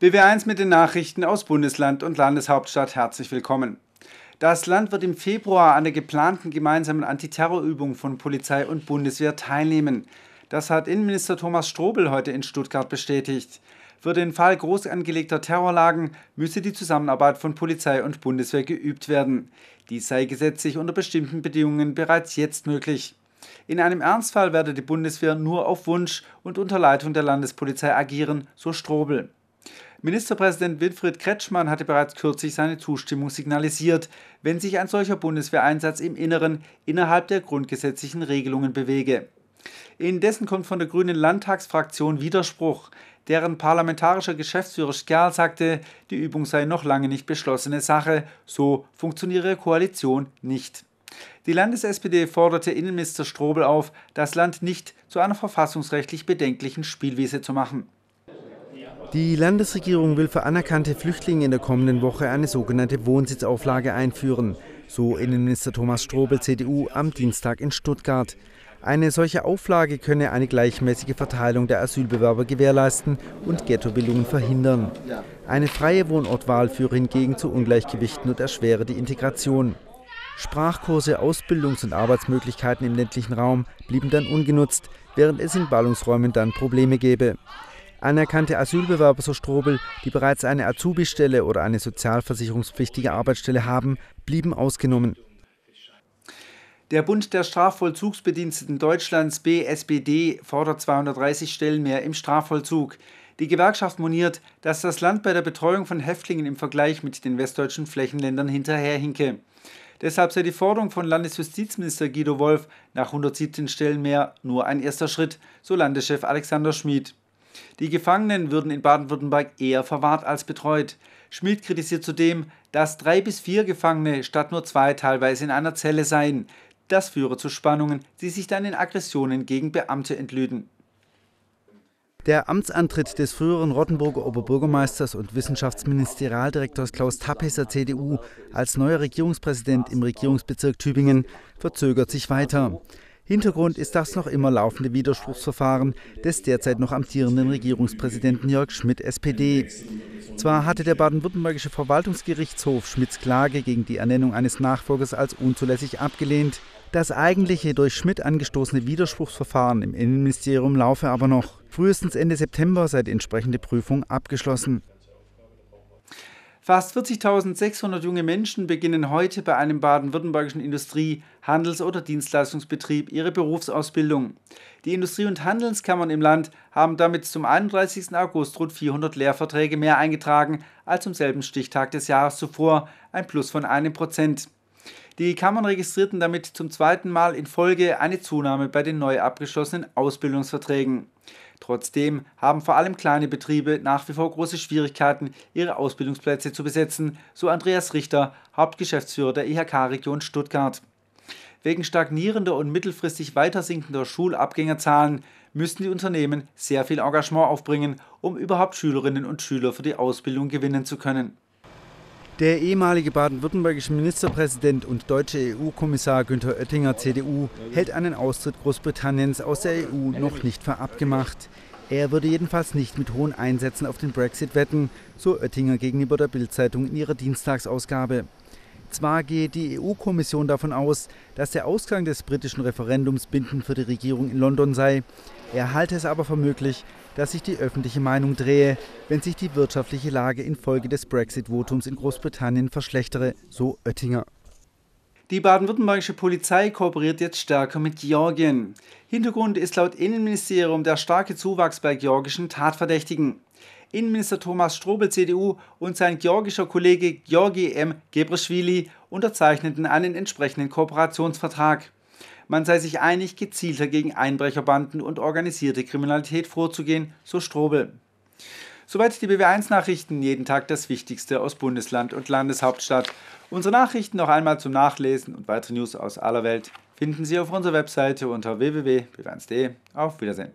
BW1 mit den Nachrichten aus Bundesland und Landeshauptstadt. Herzlich willkommen. Das Land wird im Februar an der geplanten gemeinsamen Antiterrorübung von Polizei und Bundeswehr teilnehmen. Das hat Innenminister Thomas Strobel heute in Stuttgart bestätigt. Für den Fall groß angelegter Terrorlagen müsse die Zusammenarbeit von Polizei und Bundeswehr geübt werden. Dies sei gesetzlich unter bestimmten Bedingungen bereits jetzt möglich. In einem Ernstfall werde die Bundeswehr nur auf Wunsch und unter Leitung der Landespolizei agieren, so Strobel. Ministerpräsident Winfried Kretschmann hatte bereits kürzlich seine Zustimmung signalisiert, wenn sich ein solcher Bundeswehreinsatz im Inneren innerhalb der grundgesetzlichen Regelungen bewege. Indessen kommt von der Grünen Landtagsfraktion Widerspruch. Deren parlamentarischer Geschäftsführer Skerl sagte, die Übung sei noch lange nicht beschlossene Sache, so funktioniere Koalition nicht. Die Landes-SPD forderte Innenminister Strobel auf, das Land nicht zu einer verfassungsrechtlich bedenklichen Spielwiese zu machen. Die Landesregierung will für anerkannte Flüchtlinge in der kommenden Woche eine sogenannte Wohnsitzauflage einführen, so Innenminister Thomas Strobel, CDU, am Dienstag in Stuttgart. Eine solche Auflage könne eine gleichmäßige Verteilung der Asylbewerber gewährleisten und Ghettobildungen verhindern. Eine freie Wohnortwahl führe hingegen zu Ungleichgewichten und erschwere die Integration. Sprachkurse, Ausbildungs- und Arbeitsmöglichkeiten im ländlichen Raum blieben dann ungenutzt, während es in Ballungsräumen dann Probleme gäbe. Anerkannte Asylbewerber, so Strobel, die bereits eine Azubi-Stelle oder eine sozialversicherungspflichtige Arbeitsstelle haben, blieben ausgenommen. Der Bund der Strafvollzugsbediensteten Deutschlands BSBD fordert 230 Stellen mehr im Strafvollzug. Die Gewerkschaft moniert, dass das Land bei der Betreuung von Häftlingen im Vergleich mit den westdeutschen Flächenländern hinterherhinke. Deshalb sei die Forderung von Landesjustizminister Guido Wolf nach 117 Stellen mehr nur ein erster Schritt, so Landeschef Alexander Schmid. Die Gefangenen würden in Baden-Württemberg eher verwahrt als betreut. Schmid kritisiert zudem, dass 3 bis 4 Gefangene statt nur 2 teilweise in einer Zelle seien. Das führe zu Spannungen, die sich dann in Aggressionen gegen Beamte entlüden. Der Amtsantritt des früheren Rottenburger Oberbürgermeisters und Wissenschaftsministerialdirektors Klaus Tappesser, CDU, als neuer Regierungspräsident im Regierungsbezirk Tübingen verzögert sich weiter. Hintergrund ist das noch immer laufende Widerspruchsverfahren des derzeit noch amtierenden Regierungspräsidenten Jörg Schmidt, SPD. Zwar hatte der baden-württembergische Verwaltungsgerichtshof Schmidts Klage gegen die Ernennung eines Nachfolgers als unzulässig abgelehnt. Das eigentliche durch Schmidt angestoßene Widerspruchsverfahren im Innenministerium laufe aber noch. Frühestens Ende September sei die entsprechende Prüfung abgeschlossen. Fast 40.600 junge Menschen beginnen heute bei einem baden-württembergischen Industrie-, Handels- oder Dienstleistungsbetrieb ihre Berufsausbildung. Die Industrie- und Handelskammern im Land haben damit zum 31. August rund 400 Lehrverträge mehr eingetragen als zum selben Stichtag des Jahres zuvor, ein Plus von 1%. Die Kammern registrierten damit zum zweiten Mal in Folge eine Zunahme bei den neu abgeschlossenen Ausbildungsverträgen. Trotzdem haben vor allem kleine Betriebe nach wie vor große Schwierigkeiten, ihre Ausbildungsplätze zu besetzen, so Andreas Richter, Hauptgeschäftsführer der IHK-Region Stuttgart. Wegen stagnierender und mittelfristig weiter sinkender Schulabgängerzahlen müssten die Unternehmen sehr viel Engagement aufbringen, um überhaupt Schülerinnen und Schüler für die Ausbildung gewinnen zu können. Der ehemalige baden-württembergische Ministerpräsident und deutsche EU-Kommissar Günther Oettinger, CDU, hält einen Austritt Großbritanniens aus der EU noch nicht für abgemacht. Er würde jedenfalls nicht mit hohen Einsätzen auf den Brexit wetten, so Oettinger gegenüber der Bild-Zeitung in ihrer Dienstagsausgabe. Zwar gehe die EU-Kommission davon aus, dass der Ausgang des britischen Referendums bindend für die Regierung in London sei. Er halte es aber für möglich, dass sich die öffentliche Meinung drehe, wenn sich die wirtschaftliche Lage infolge des Brexit-Votums in Großbritannien verschlechtere, so Oettinger. Die baden-württembergische Polizei kooperiert jetzt stärker mit Georgien. Hintergrund ist laut Innenministerium der starke Zuwachs bei georgischen Tatverdächtigen. Innenminister Thomas Strobel, CDU, und sein georgischer Kollege Georgi M. Gebrseschwili unterzeichneten einen entsprechenden Kooperationsvertrag. Man sei sich einig, gezielter gegen Einbrecherbanden und organisierte Kriminalität vorzugehen, so Strobel. Soweit die BW1-Nachrichten, jeden Tag das Wichtigste aus Bundesland und Landeshauptstadt. Unsere Nachrichten noch einmal zum Nachlesen und weitere News aus aller Welt finden Sie auf unserer Webseite unter www.bw1.de. Auf Wiedersehen.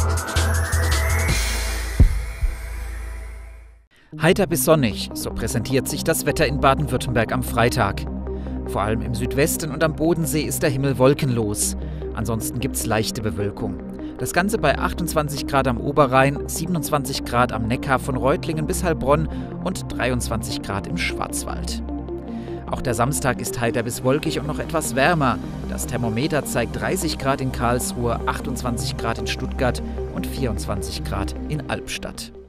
Heiter bis sonnig, so präsentiert sich das Wetter in Baden-Württemberg am Freitag. Vor allem im Südwesten und am Bodensee ist der Himmel wolkenlos. Ansonsten gibt's leichte Bewölkung. Das Ganze bei 28 Grad am Oberrhein, 27 Grad am Neckar von Reutlingen bis Heilbronn und 23 Grad im Schwarzwald. Auch der Samstag ist heiter bis wolkig und noch etwas wärmer. Das Thermometer zeigt 30 Grad in Karlsruhe, 28 Grad in Stuttgart und 24 Grad in Albstadt.